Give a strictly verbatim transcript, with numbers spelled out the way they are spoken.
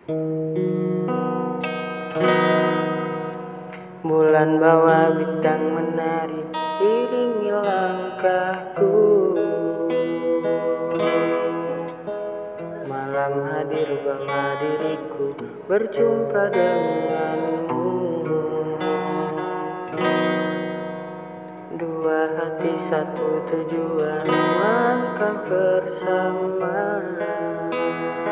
Bulan bawa bintang menari, iringi langkahku. Malam hadir bawa diriku berjumpa denganmu. Dua hati satu tujuan, langkah bersama.